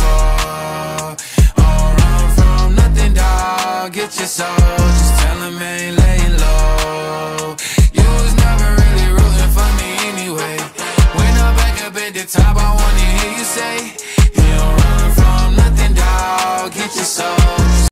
for. Don't run from nothing, dog. Get your soul. Just tell him ain't laying low. You was never really rooting for me anyway. When I'm back up at the top, I wanna hear you say, you don't run from nothing, dog. Get your soul.